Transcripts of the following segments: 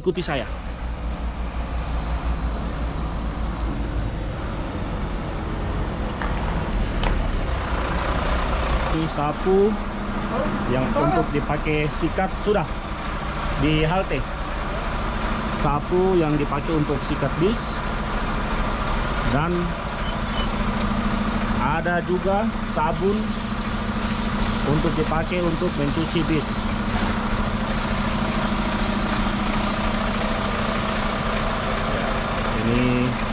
ikuti saya. Ini sapu yang untuk dipakai sikat sudah di halte. Sapu yang dipakai untuk sikat bis, dan ada juga sabun untuk dipakai untuk mencuci bis. Ini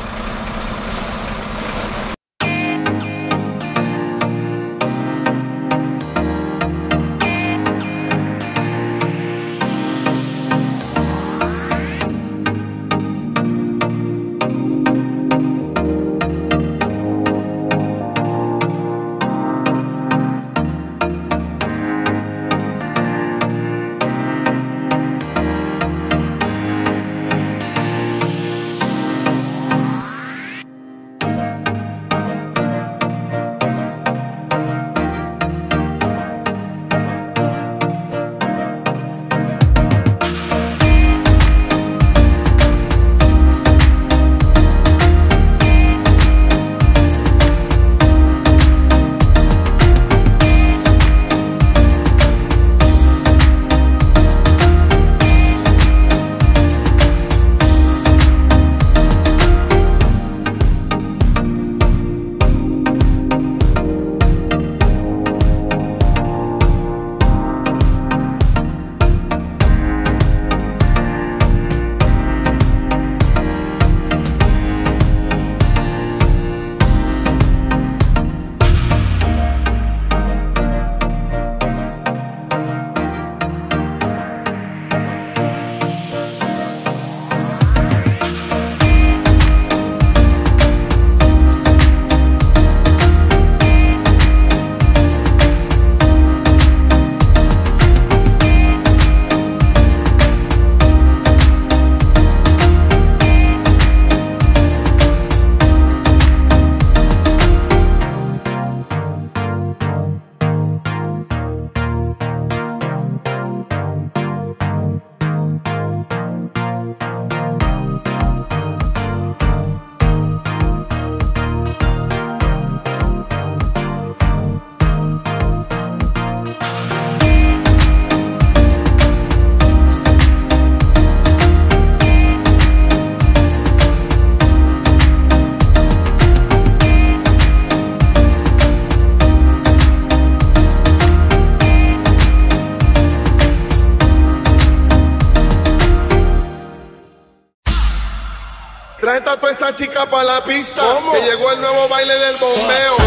Trae a toda esa chica para la pista. ¿Cómo? Que llegó el nuevo baile del bombeo.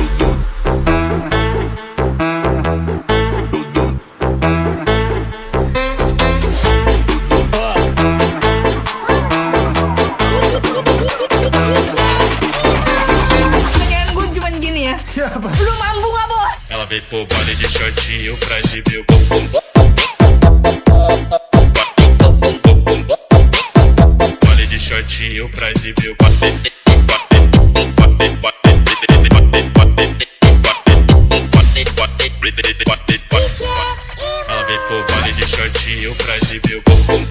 Pengen gue cuman gini ya. Lu mampu gak, Bos? Ela veio pro baile de shortinho pra exibir o bumbum. Baile de shortinho pra exibir o bate. Ela veio pro baile de shortinho pra exibir o bumbum.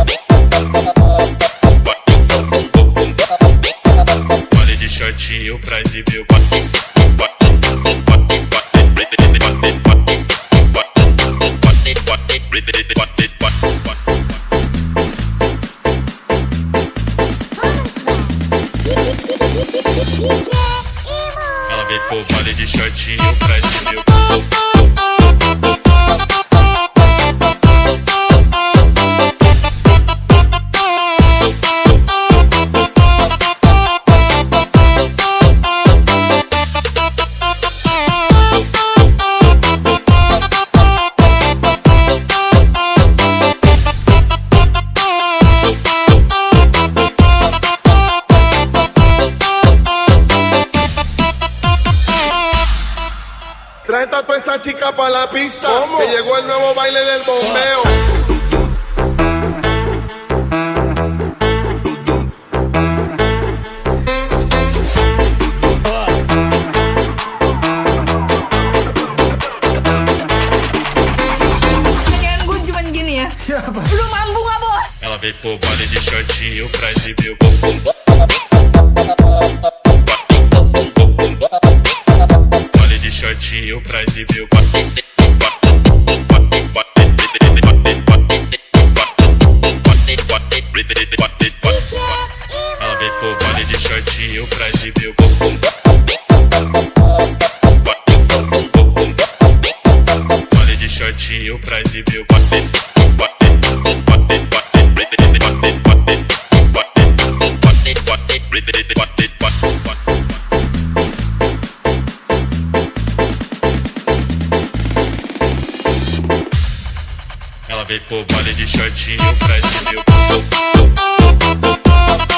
Baile de shortinho pra exibir o bate. Ela veio pro baile de shortinho pra exibir o bumbum. Trae a toda esa chica para la pista. ¿Cómo? Que llegó el nuevo baile del bombeo. Pengen gue cuman gini ya. Lu mampu gak, Bos? Ela veio pro baile de shortinho pra exibir o baile de shortinho pra exibir o ela vem pro baile de shortinho pra exibir o baile de shortinho pra exibir o ela vem pro baile de shortinho pra exibir o